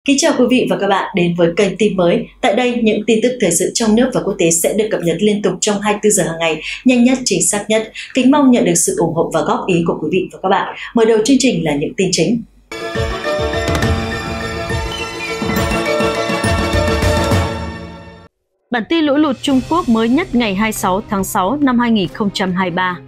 Kính chào quý vị và các bạn đến với kênh tin mới. Tại đây, những tin tức thời sự trong nước và quốc tế sẽ được cập nhật liên tục trong 24 giờ hàng ngày, nhanh nhất, chính xác nhất. Kính mong nhận được sự ủng hộ và góp ý của quý vị và các bạn. Mở đầu chương trình là những tin chính. Bản tin lũ lụt Trung Quốc mới nhất ngày 26 tháng 6 năm 2023.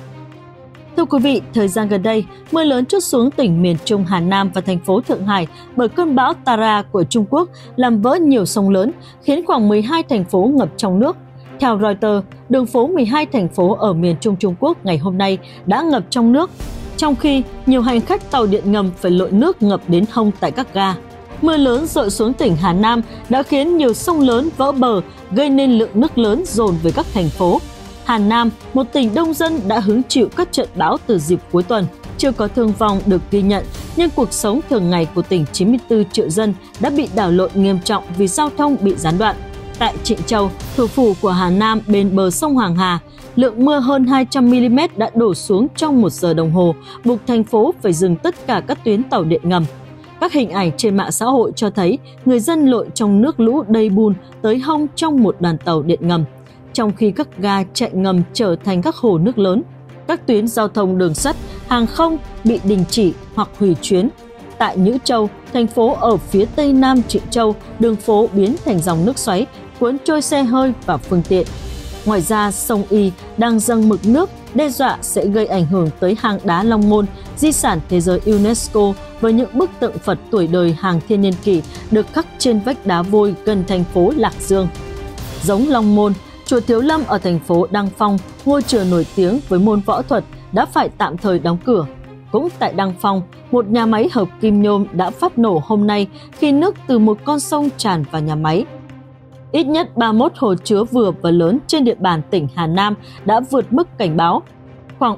Thưa quý vị, thời gian gần đây, mưa lớn trút xuống tỉnh miền Trung Hà Nam và thành phố Thượng Hải bởi cơn bão Tara của Trung Quốc làm vỡ nhiều sông lớn, khiến khoảng 12 thành phố ngập trong nước. Theo Reuters, đường phố 12 thành phố ở miền Trung Trung Quốc ngày hôm nay đã ngập trong nước, trong khi nhiều hành khách tàu điện ngầm phải lội nước ngập đến hông tại các ga. Mưa lớn dội xuống tỉnh Hà Nam đã khiến nhiều sông lớn vỡ bờ, gây nên lượng nước lớn dồn về các thành phố. Hà Nam, một tỉnh đông dân đã hứng chịu các trận bão từ dịp cuối tuần. Chưa có thương vong được ghi nhận, nhưng cuộc sống thường ngày của tỉnh 94 triệu dân đã bị đảo lộn nghiêm trọng vì giao thông bị gián đoạn. Tại Trịnh Châu, thủ phủ của Hà Nam bên bờ sông Hoàng Hà, lượng mưa hơn 200 mm đã đổ xuống trong 1 giờ đồng hồ, buộc thành phố phải dừng tất cả các tuyến tàu điện ngầm. Các hình ảnh trên mạng xã hội cho thấy người dân lội trong nước lũ đầy bùn tới hông trong một đoàn tàu điện ngầm, trong khi các ga chạy ngầm trở thành các hồ nước lớn. Các tuyến giao thông đường sắt, hàng không bị đình chỉ hoặc hủy chuyến. Tại Nhữ Châu, thành phố ở phía tây nam Trịnh Châu, đường phố biến thành dòng nước xoáy, cuốn trôi xe hơi và phương tiện. Ngoài ra, sông Y đang dâng mực nước, đe dọa sẽ gây ảnh hưởng tới hang đá Long Môn, di sản thế giới UNESCO với những bức tượng Phật tuổi đời hàng thiên niên kỷ được khắc trên vách đá vôi gần thành phố Lạc Dương. Giống Long Môn, chùa Thiếu Lâm ở thành phố Đăng Phong, ngôi chùa nổi tiếng với môn võ thuật, đã phải tạm thời đóng cửa. Cũng tại Đăng Phong, một nhà máy hợp kim nhôm đã phát nổ hôm nay khi nước từ một con sông tràn vào nhà máy. Ít nhất 31 hồ chứa vừa và lớn trên địa bàn tỉnh Hà Nam đã vượt mức cảnh báo. Khoảng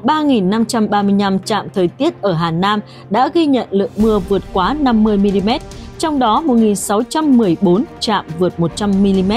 3.535 trạm thời tiết ở Hà Nam đã ghi nhận lượng mưa vượt quá 50 mm, trong đó 1.614 trạm vượt 100 mm,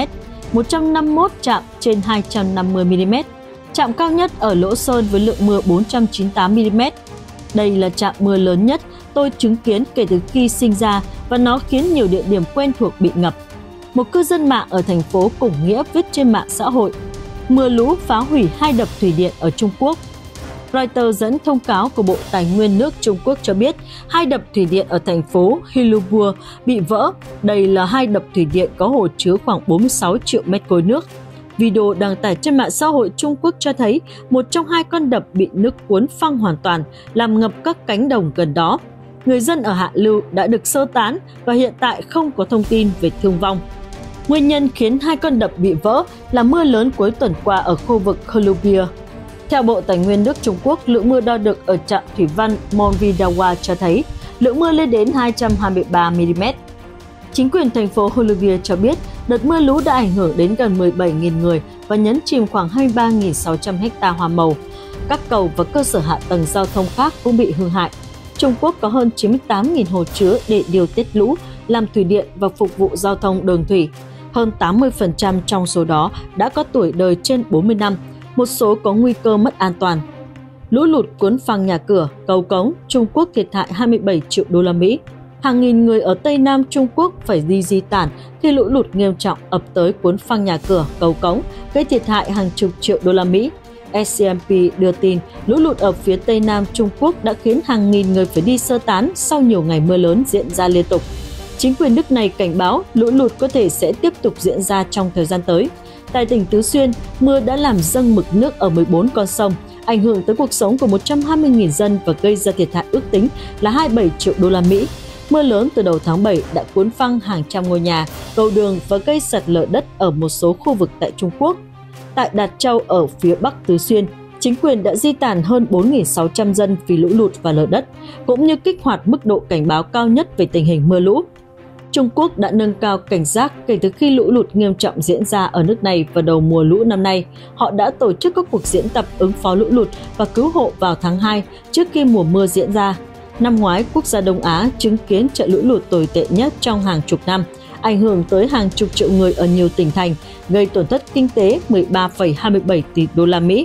151 trạm trên 250 mm. Trạm cao nhất ở Lỗ Sơn với lượng mưa 498 mm. Đây là trạm mưa lớn nhất tôi chứng kiến kể từ khi sinh ra và nó khiến nhiều địa điểm quen thuộc bị ngập. Một cư dân mạng ở thành phố Củng Nghĩa viết trên mạng xã hội: mưa lũ phá hủy 2 đập thủy điện ở Trung Quốc. Reuters dẫn thông cáo của Bộ Tài nguyên nước Trung Quốc cho biết 2 đập thủy điện ở thành phố Hilubua bị vỡ. Đây là 2 đập thủy điện có hồ chứa khoảng 46 triệu mét khối nước. Video đăng tải trên mạng xã hội Trung Quốc cho thấy một trong 2 con đập bị nước cuốn phăng hoàn toàn, làm ngập các cánh đồng gần đó. Người dân ở hạ lưu đã được sơ tán và hiện tại không có thông tin về thương vong. Nguyên nhân khiến 2 con đập bị vỡ là mưa lớn cuối tuần qua ở khu vực Columbia. Theo Bộ Tài nguyên nước Trung Quốc, lượng mưa đo được ở trạm thủy văn Monvidawa cho thấy lượng mưa lên đến 223 mm. Chính quyền thành phố Columbia cho biết đợt mưa lũ đã ảnh hưởng đến gần 17.000 người và nhấn chìm khoảng 23.600 ha hoa màu. Các cầu và cơ sở hạ tầng giao thông khác cũng bị hư hại. Trung Quốc có hơn 98.000 hồ chứa để điều tiết lũ, làm thủy điện và phục vụ giao thông đường thủy. Hơn 80% trong số đó đã có tuổi đời trên 40 năm, một số có nguy cơ mất an toàn. Lũ lụt cuốn phăng nhà cửa, cầu cống, Trung Quốc thiệt hại 27 triệu đô la Mỹ. Hàng nghìn người ở Tây Nam Trung Quốc phải di tản khi lũ lụt nghiêm trọng ập tới cuốn phăng nhà cửa, cầu cống, gây thiệt hại hàng chục triệu đô la Mỹ. SCMP đưa tin lũ lụt ở phía Tây Nam Trung Quốc đã khiến hàng nghìn người phải đi sơ tán sau nhiều ngày mưa lớn diễn ra liên tục. Chính quyền nước này cảnh báo lũ lụt có thể sẽ tiếp tục diễn ra trong thời gian tới. Tại tỉnh Tứ Xuyên, mưa đã làm dâng mực nước ở 14 con sông, ảnh hưởng tới cuộc sống của 120.000 dân và gây ra thiệt hại ước tính là 27 triệu đô la Mỹ. Mưa lớn từ đầu tháng 7 đã cuốn phăng hàng trăm ngôi nhà, cầu đường và gây sạt lở đất ở một số khu vực tại Trung Quốc. Tại Đạt Châu ở phía Bắc Tứ Xuyên, chính quyền đã di tản hơn 4.600 dân vì lũ lụt và lở đất, cũng như kích hoạt mức độ cảnh báo cao nhất về tình hình mưa lũ. Trung Quốc đã nâng cao cảnh giác kể từ khi lũ lụt nghiêm trọng diễn ra ở nước này vào đầu mùa lũ năm nay. Họ đã tổ chức các cuộc diễn tập ứng phó lũ lụt và cứu hộ vào tháng 2 trước khi mùa mưa diễn ra. Năm ngoái, quốc gia Đông Á chứng kiến trận lũ lụt tồi tệ nhất trong hàng chục năm, ảnh hưởng tới hàng chục triệu người ở nhiều tỉnh thành, gây tổn thất kinh tế 13,27 tỷ đô la Mỹ.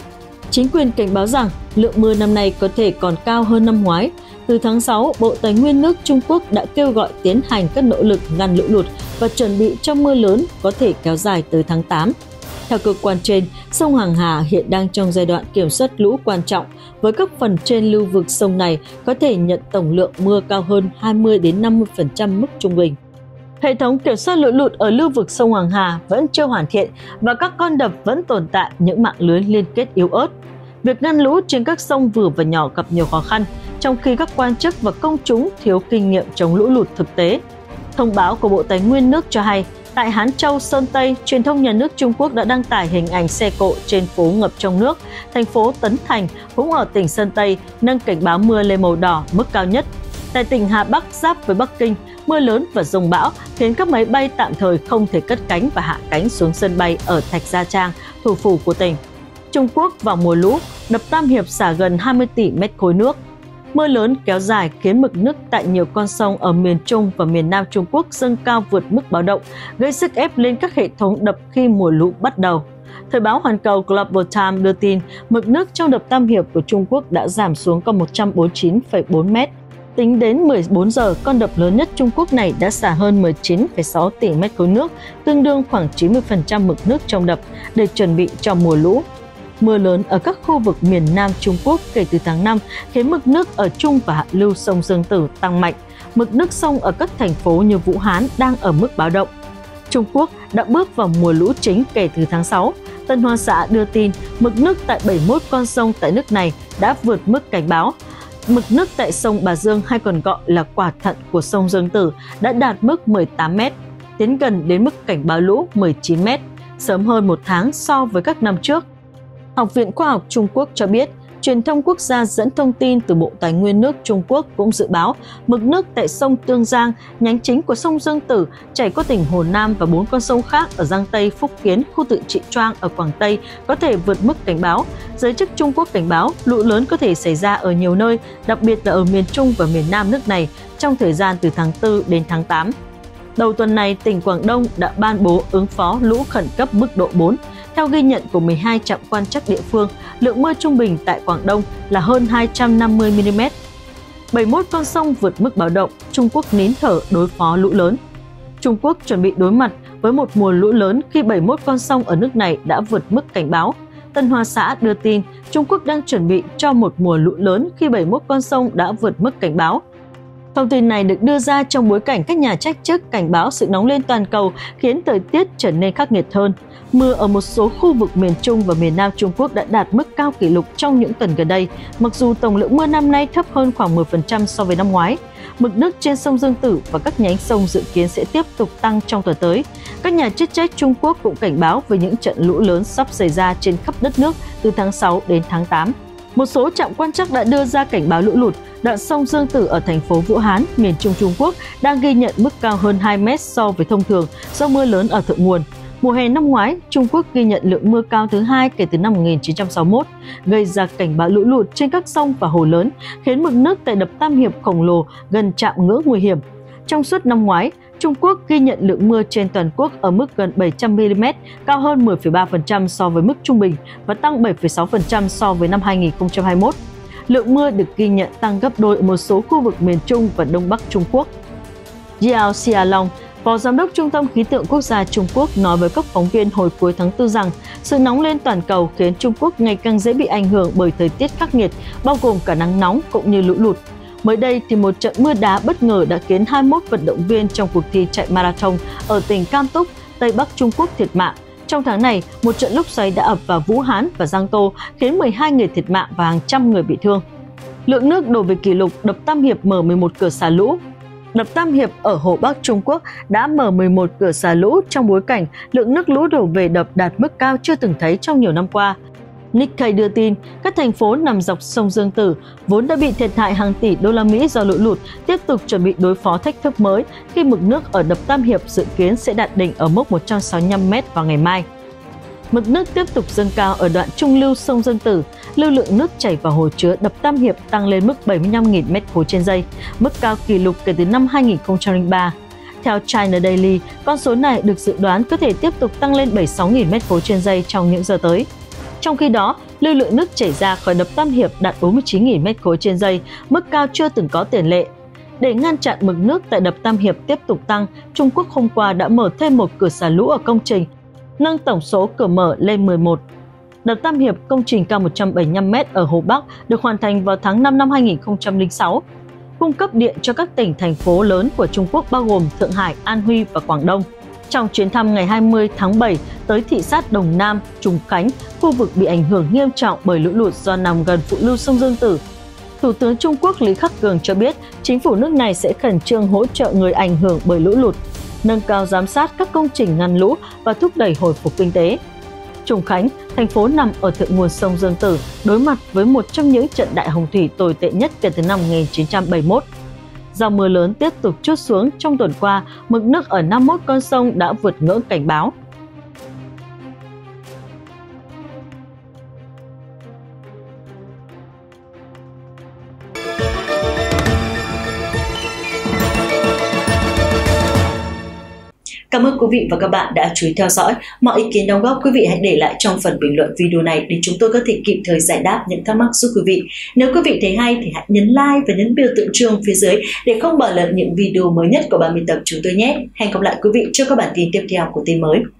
Chính quyền cảnh báo rằng lượng mưa năm nay có thể còn cao hơn năm ngoái. Từ tháng 6, Bộ Tài nguyên nước Trung Quốc đã kêu gọi tiến hành các nỗ lực ngăn lũ lụt và chuẩn bị cho mưa lớn có thể kéo dài tới tháng 8. Theo cơ quan trên, sông Hoàng Hà hiện đang trong giai đoạn kiểm soát lũ quan trọng, với các phần trên lưu vực sông này có thể nhận tổng lượng mưa cao hơn 20-50% mức trung bình. Hệ thống kiểm soát lũ lụt ở lưu vực sông Hoàng Hà vẫn chưa hoàn thiện và các con đập vẫn tồn tại những mạng lưới liên kết yếu ớt. Việc ngăn lũ trên các sông vừa và nhỏ gặp nhiều khó khăn, trong khi các quan chức và công chúng thiếu kinh nghiệm chống lũ lụt thực tế. Thông báo của Bộ Tài nguyên nước cho hay, tại Hán Châu, Sơn Tây, truyền thông nhà nước Trung Quốc đã đăng tải hình ảnh xe cộ trên phố ngập trong nước. Thành phố Tấn Thành, cũng ở tỉnh Sơn Tây, nâng cảnh báo mưa lên màu đỏ mức cao nhất. Tại tỉnh Hà Bắc giáp với Bắc Kinh, mưa lớn và dông bão khiến các máy bay tạm thời không thể cất cánh và hạ cánh xuống sân bay ở Thạch Gia Trang, thủ phủ của tỉnh. Trung Quốc vào mùa lũ, đập Tam Hiệp xả gần 20 tỷ mét khối nước. Mưa lớn kéo dài khiến mực nước tại nhiều con sông ở miền Trung và miền Nam Trung Quốc dâng cao vượt mức báo động, gây sức ép lên các hệ thống đập khi mùa lũ bắt đầu. Thời báo Hoàn Cầu Global Times đưa tin mực nước trong đập Tam Hiệp của Trung Quốc đã giảm xuống còn 149,4 mét. Tính đến 14 giờ, con đập lớn nhất Trung Quốc này đã xả hơn 19,6 tỷ mét khối nước, tương đương khoảng 90% mực nước trong đập để chuẩn bị cho mùa lũ. Mưa lớn ở các khu vực miền Nam Trung Quốc kể từ tháng 5 khiến mực nước ở trung và hạ lưu sông Dương Tử tăng mạnh. Mực nước sông ở các thành phố như Vũ Hán đang ở mức báo động. Trung Quốc đã bước vào mùa lũ chính kể từ tháng 6. Tân Hoa Xã đưa tin mực nước tại 71 con sông tại nước này đã vượt mức cảnh báo. Mực nước tại sông Bà Dương hay còn gọi là quả thận của sông Dương Tử đã đạt mức 18 mét, tiến gần đến mức cảnh báo lũ 19 mét, sớm hơn một tháng so với các năm trước. Học viện Khoa học Trung Quốc cho biết, truyền thông quốc gia dẫn thông tin từ Bộ Tài nguyên nước Trung Quốc cũng dự báo mực nước tại sông Tương Giang, nhánh chính của sông Dương Tử, chảy qua tỉnh Hồ Nam và 4 con sông khác ở Giang Tây, Phúc Kiến, khu tự trị Choang ở Quảng Tây có thể vượt mức cảnh báo. Giới chức Trung Quốc cảnh báo lũ lớn có thể xảy ra ở nhiều nơi, đặc biệt là ở miền Trung và miền Nam nước này trong thời gian từ tháng 4 đến tháng 8. Đầu tuần này, tỉnh Quảng Đông đã ban bố ứng phó lũ khẩn cấp mức độ 4. Theo ghi nhận của 12 trạm quan trắc địa phương, lượng mưa trung bình tại Quảng Đông là hơn 250 mm. 71 con sông vượt mức báo động, Trung Quốc nín thở đối phó lũ lớn. Trung Quốc chuẩn bị đối mặt với một mùa lũ lớn khi 71 con sông ở nước này đã vượt mức cảnh báo. Tân Hoa Xã đưa tin Trung Quốc đang chuẩn bị cho một mùa lũ lớn khi 71 con sông đã vượt mức cảnh báo. Thông tin này được đưa ra trong bối cảnh các nhà chức trách cảnh báo sự nóng lên toàn cầu khiến thời tiết trở nên khắc nghiệt hơn. Mưa ở một số khu vực miền Trung và miền Nam Trung Quốc đã đạt mức cao kỷ lục trong những tuần gần đây, mặc dù tổng lượng mưa năm nay thấp hơn khoảng 10% so với năm ngoái. Mực nước trên sông Dương Tử và các nhánh sông dự kiến sẽ tiếp tục tăng trong tuần tới. Các nhà chức trách Trung Quốc cũng cảnh báo về những trận lũ lớn sắp xảy ra trên khắp đất nước từ tháng 6 đến tháng 8. Một số trạm quan trắc đã đưa ra cảnh báo lũ lụt. Đoạn sông Dương Tử ở thành phố Vũ Hán, miền Trung Trung Quốc đang ghi nhận mức cao hơn 2 mét so với thông thường do mưa lớn ở thượng nguồn. Mùa hè năm ngoái, Trung Quốc ghi nhận lượng mưa cao thứ hai kể từ năm 1961, gây ra cảnh báo lũ lụt trên các sông và hồ lớn, khiến mực nước tại đập Tam Hiệp khổng lồ gần chạm ngưỡng nguy hiểm. Trong suốt năm ngoái, Trung Quốc ghi nhận lượng mưa trên toàn quốc ở mức gần 700 mm, cao hơn 10,3% so với mức trung bình và tăng 7,6% so với năm 2021. Lượng mưa được ghi nhận tăng gấp đôi ở một số khu vực miền Trung và Đông Bắc Trung Quốc. Jiao Xiaolong, Phó Giám đốc Trung tâm Khí tượng Quốc gia Trung Quốc nói với các phóng viên hồi cuối tháng 4 rằng sự nóng lên toàn cầu khiến Trung Quốc ngày càng dễ bị ảnh hưởng bởi thời tiết khắc nghiệt, bao gồm cả nắng nóng cũng như lũ lụt. Mới đây thì một trận mưa đá bất ngờ đã khiến 21 vận động viên trong cuộc thi chạy marathon ở tỉnh Cam Túc, Tây Bắc Trung Quốc thiệt mạng. Trong tháng này, một trận lốc xoáy đã ập vào Vũ Hán và Giang Tô khiến 12 người thiệt mạng và hàng trăm người bị thương. Lượng nước đổ về kỷ lục, đập Tam Hiệp mở 11 cửa xả lũ. Đập Tam Hiệp ở Hồ Bắc Trung Quốc đã mở 11 cửa xả lũ trong bối cảnh lượng nước lũ đổ về đập đạt mức cao chưa từng thấy trong nhiều năm qua. Nikkei đưa tin, các thành phố nằm dọc sông Dương Tử vốn đã bị thiệt hại hàng tỷ đô la Mỹ do lũ lụt, tiếp tục chuẩn bị đối phó thách thức mới khi mực nước ở đập Tam Hiệp dự kiến sẽ đạt đỉnh ở mốc 165 m vào ngày mai. Mực nước tiếp tục dâng cao ở đoạn trung lưu sông Dương Tử, lưu lượng nước chảy vào hồ chứa đập Tam Hiệp tăng lên mức 75.000 m3 trên giây, mức cao kỷ lục kể từ năm 2003. Theo China Daily, con số này được dự đoán có thể tiếp tục tăng lên 76.000 m3 trên giây trong những giờ tới. Trong khi đó, lưu lượng nước chảy ra khỏi đập Tam Hiệp đạt 49.000 m3 trên giây, mức cao chưa từng có tiền lệ. Để ngăn chặn mực nước tại đập Tam Hiệp tiếp tục tăng, Trung Quốc hôm qua đã mở thêm một cửa xả lũ ở công trình, nâng tổng số cửa mở lên 11. Đập Tam Hiệp, công trình cao 175 m ở Hồ Bắc, được hoàn thành vào tháng 5 năm 2006, cung cấp điện cho các tỉnh, thành phố lớn của Trung Quốc bao gồm Thượng Hải, An Huy và Quảng Đông. Trong chuyến thăm ngày 20 tháng 7 tới thị sát Đồng Nam, Trùng Khánh, khu vực bị ảnh hưởng nghiêm trọng bởi lũ lụt do nằm gần phụ lưu sông Dương Tử, Thủ tướng Trung Quốc Lý Khắc Cường cho biết chính phủ nước này sẽ khẩn trương hỗ trợ người ảnh hưởng bởi lũ lụt, nâng cao giám sát các công trình ngăn lũ và thúc đẩy hồi phục kinh tế. Trùng Khánh, thành phố nằm ở thượng nguồn sông Dương Tử, đối mặt với một trong những trận đại hồng thủy tồi tệ nhất kể từ năm 1971. Do mưa lớn tiếp tục trút xuống trong tuần qua, mực nước ở 51 con sông đã vượt ngưỡng cảnh báo. Cảm ơn quý vị và các bạn đã chú ý theo dõi. Mọi ý kiến đóng góp quý vị hãy để lại trong phần bình luận video này để chúng tôi có thể kịp thời giải đáp những thắc mắc giúp quý vị. Nếu quý vị thấy hay thì hãy nhấn like và nhấn biểu tượng chuông phía dưới để không bỏ lỡ những video mới nhất của Ban biên tập chúng tôi nhé. Hẹn gặp lại quý vị trong các bản tin tiếp theo của tin mới.